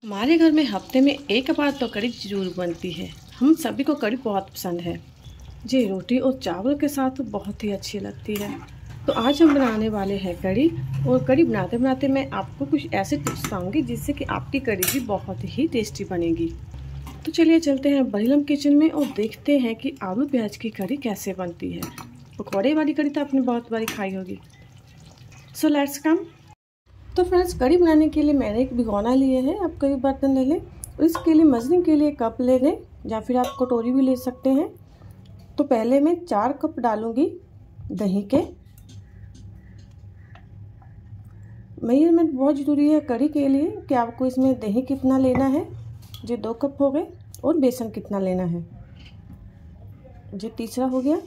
हमारे घर में हफ्ते में एक बार तो कढ़ी जरूर बनती है। हम सभी को कढ़ी बहुत पसंद है जी। रोटी और चावल के साथ तो बहुत ही अच्छी लगती है। तो आज हम बनाने वाले हैं कढ़ी। और कढ़ी बनाते बनाते मैं आपको कुछ ऐसे टिप्स बताऊंगी जिससे कि आपकी कढ़ी भी बहुत ही टेस्टी बनेगी। तो चलिए चलते हैं बरीलम किचन में और देखते हैं कि आलू प्याज की कढ़ी कैसे बनती है। पकौड़े वाली कढ़ी तो आपने बहुत बारी खाई होगी। So let's come. तो फ्रेंड्स, कढ़ी बनाने के लिए मैंने एक भिगोना लिए है। आप कोई बर्तन ले लें और इसके लिए मजनी के लिए कप ले लें या फिर आप कटोरी भी ले सकते हैं। तो पहले मैं 4 कप डालूंगी दही के। मेजरमेंट बहुत ज़रूरी है कढ़ी के लिए कि आपको इसमें दही कितना लेना है। जो 2 कप हो गए। और बेसन कितना लेना है, जो तीसरा हो गया।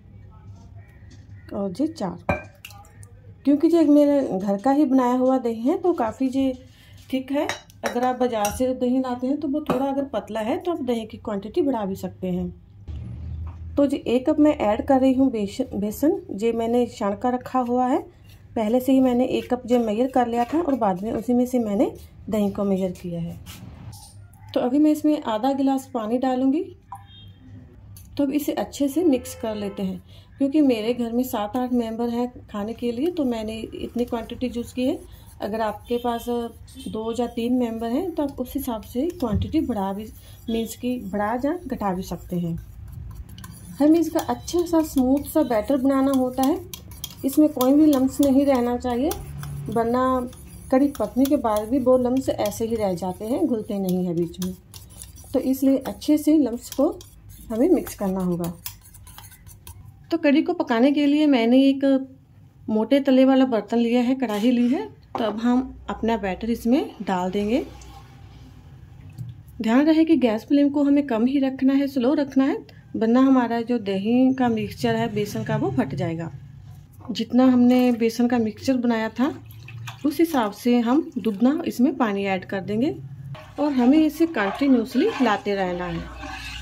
और जो 4, क्योंकि जो मेरे घर का ही बनाया हुआ दही है तो काफ़ी जो ठीक है। अगर आप बाज़ार से दही लाते हैं तो वो थोड़ा अगर पतला है तो आप दही की क्वांटिटी बढ़ा भी सकते हैं। तो जी 1 कप मैं ऐड कर रही हूँ बेसन। जो मैंने छान का रखा हुआ है। पहले से ही मैंने 1 कप जो मेजर कर लिया था और बाद में उसी में से मैंने दही को मेजर किया है। तो अभी मैं इसमें आधा गिलास पानी डालूँगी। तो अब इसे अच्छे से मिक्स कर लेते हैं। क्योंकि मेरे घर में 7-8 मेंबर हैं खाने के लिए तो मैंने इतनी क्वांटिटी यूज़ की है। अगर आपके पास 2 या 3 मेंबर हैं तो आप उस हिसाब से क्वांटिटी बढ़ा भी बढ़ा या घटा भी सकते हैं। हमें इसका अच्छा सा स्मूथ सा बैटर बनाना होता है। इसमें कोई भी लम्स नहीं रहना चाहिए, वरना कढ़ी पकने के बाद भी वो लम्स ऐसे ही रह जाते हैं, घुलते नहीं है बीच में। तो इसलिए अच्छे से लम्स को हमें मिक्स करना होगा। तो कढ़ी को पकाने के लिए मैंने एक मोटे तले वाला बर्तन लिया है, कढ़ाई ली है। तो अब हम अपना बैटर इसमें डाल देंगे। ध्यान रहे कि गैस फ्लेम को हमें कम ही रखना है, स्लो रखना है, वरना हमारा जो दही का मिक्सचर है बेसन का वो फट जाएगा। जितना हमने बेसन का मिक्सचर बनाया था उस हिसाब से हम दुगना इसमें पानी ऐड कर देंगे और हमें इसे कंटिन्यूसली लाते रहना है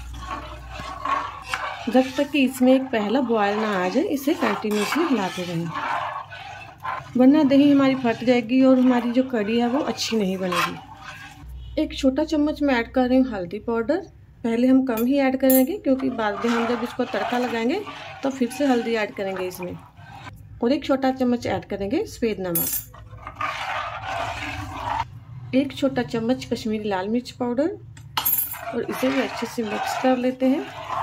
जब तक कि इसमें एक पहला बॉयल ना आ जाए। इसे कंटिन्यूसली हिलाते रहें, वरना दही हमारी फट जाएगी और हमारी जो कढ़ी है वो अच्छी नहीं बनेगी। 1 छोटा चम्मच मैं ऐड कर रही हूँ हल्दी पाउडर। पहले हम कम ही ऐड करेंगे क्योंकि बाद में हम जब इसको तड़का लगाएंगे तो फिर से हल्दी ऐड करेंगे इसमें। और 1 छोटा चम्मच ऐड करेंगे सफ़ेद नमक। 1 छोटा चम्मच कश्मीरी लाल मिर्च पाउडर। और इसे भी अच्छे से मिक्स कर लेते हैं।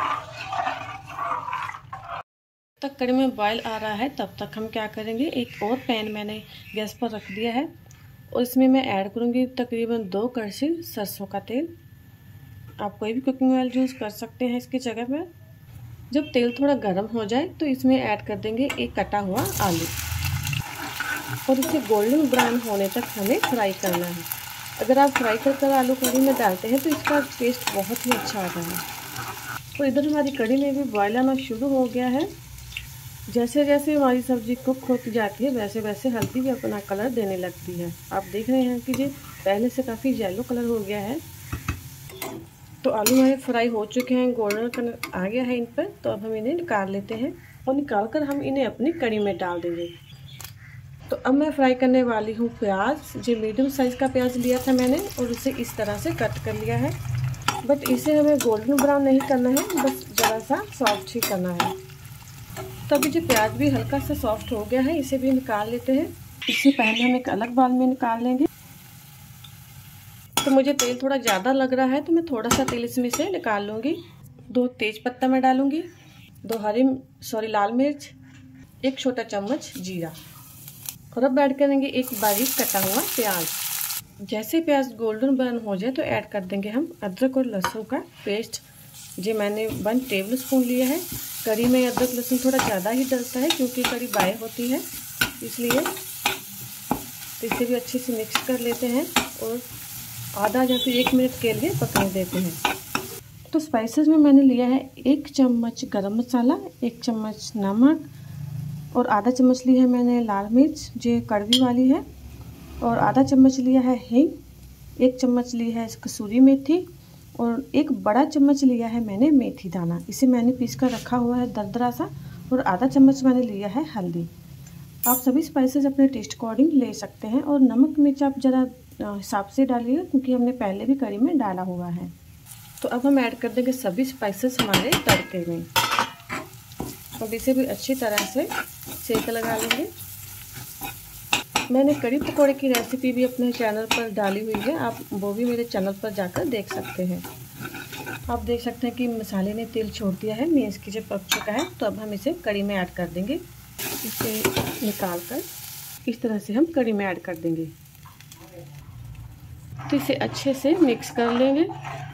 तक कढ़ी में बॉयल आ रहा है तब तक हम क्या करेंगे, एक और पैन मैंने गैस पर रख दिया है और इसमें मैं ऐड करूँगी तकरीबन 2 कड़छी सरसों का तेल। आप कोई भी कुकिंग ऑयल यूज़ कर सकते हैं इसकी जगह पर। जब तेल थोड़ा गर्म हो जाए तो इसमें ऐड कर देंगे एक कटा हुआ आलू और इसे गोल्डन ब्राउन होने तक हमें फ्राई करना है। अगर आप फ्राई कर आलू कढ़ी में डालते हैं तो इसका टेस्ट बहुत ही अच्छा आता है। तो इधर हमारी कढ़ी में भी बॉयल आना शुरू हो गया है। जैसे जैसे हमारी सब्ज़ी कुक होती जाती है वैसे वैसे हल्दी भी अपना कलर देने लगती है। आप देख रहे हैं कि ये पहले से काफ़ी येलो कलर हो गया है। तो आलू हमारे फ्राई हो चुके हैं, गोल्डन कलर आ गया है इन पर। तो अब हम इन्हें निकाल लेते हैं और निकाल कर हम इन्हें अपनी कढ़ी में डाल देंगे। तो अब मैं फ्राई करने वाली हूँ प्याज। जो मीडियम साइज़ का प्याज लिया था मैंने और उसे इस तरह से कट कर लिया है। बट इसे हमें गोल्डन ब्राउन नहीं करना है, बस ज़रा सा सॉफ्ट ही करना है। तो अभी जो प्याज भी हल्का सा सॉफ्ट हो गया है, इसे भी निकाल लेते हैं। इससे पहले हम एक अलग बाउल में निकाल लेंगे। तो मुझे तेल थोड़ा ज़्यादा लग रहा है तो मैं थोड़ा सा तेल इसमें से निकाल लूँगी। 2 तेज पत्ता मैं डालूँगी, 2 लाल मिर्च, 1 छोटा चम्मच जीरा। और अब ऐड करेंगे एक बारीक कटा हुआ प्याज। जैसे प्याज गोल्डन ब्राउन हो जाए तो ऐड कर देंगे हम अदरक और लहसुन का पेस्ट। जो मैंने 1 टेबल स्पून लिया है। कढ़ी में अदरक लहसुन थोड़ा ज़्यादा ही डलता है क्योंकि कढ़ी बाय होती है, इसलिए। तो इसे भी अच्छे से मिक्स कर लेते हैं और आधा या फिर 1 मिनट के लिए पकने देते हैं। तो स्पाइसेस में मैंने लिया है 1 चम्मच गरम मसाला, 1 चम्मच नमक और आधा चम्मच लिया है मैंने लाल मिर्च जो कड़वी वाली है। और आधा चम्मच लिया है हींग, 1 चम्मच लिया है कसूरी मेथी और 1 बड़ा चम्मच लिया है मैंने मेथी दाना। इसे मैंने पीस कर रखा हुआ है दरदरा सा। और आधा चम्मच मैंने लिया है हल्दी। आप सभी स्पाइसेस अपने टेस्ट अकॉर्डिंग ले सकते हैं और नमक मिर्च आप ज़रा हिसाब से डालिएगा, क्योंकि हमने पहले भी कड़ी में डाला हुआ है। तो अब हम ऐड कर देंगे सभी स्पाइसेस हमारे तड़के में। अब इसे भी अच्छी तरह से सेक लगा लेंगे। मैंने कड़ी पकौड़े की रेसिपी भी अपने चैनल पर डाली हुई है, आप वो भी मेरे चैनल पर जाकर देख सकते हैं। आप देख सकते हैं कि मसाले ने तेल छोड़ दिया है, मीन्स की जब पक चुका है। तो अब हम इसे कड़ी में ऐड कर देंगे। इसे निकाल कर इस तरह से हम कड़ी में ऐड कर देंगे। तो इसे अच्छे से मिक्स कर लेंगे।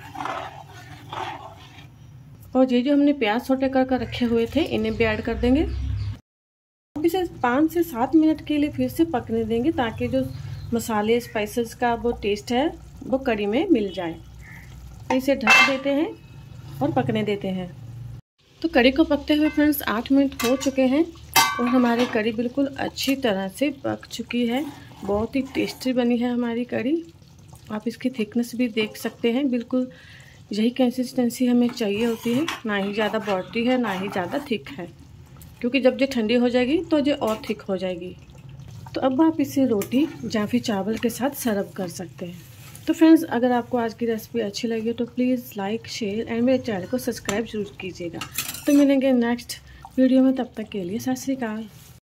और ये जो हमने प्याज सौटे कर रखे हुए थे, इन्हें भी ऐड कर देंगे। अब इसे 5 से 7 मिनट के लिए फिर से पकने देंगे, ताकि जो मसाले स्पाइसेस का वो टेस्ट है वो कड़ी में मिल जाए। इसे ढक देते हैं और पकने देते हैं। तो कड़ी को पकते हुए फ्रेंड्स 8 मिनट हो चुके हैं और हमारी कड़ी बिल्कुल अच्छी तरह से पक चुकी है। बहुत ही टेस्टी बनी है हमारी कड़ी। आप इसकी थिकनेस भी देख सकते हैं, बिल्कुल यही कंसिस्टेंसी हमें चाहिए होती है, ना ही ज़्यादा बॉडी है ना ही ज़्यादा थिक है, क्योंकि जब ये ठंडी हो जाएगी तो ये और थिक हो जाएगी। तो अब आप इसे रोटी या फिर चावल के साथ सर्व कर सकते हैं। तो फ्रेंड्स, अगर आपको आज की रेसिपी अच्छी लगी तो प्लीज़ लाइक, शेयर एंड मेरे चैनल को सब्सक्राइब जरूर कीजिएगा। तो मिलेंगे नेक्स्ट वीडियो में, तब तक के लिए सत श्री अकाल।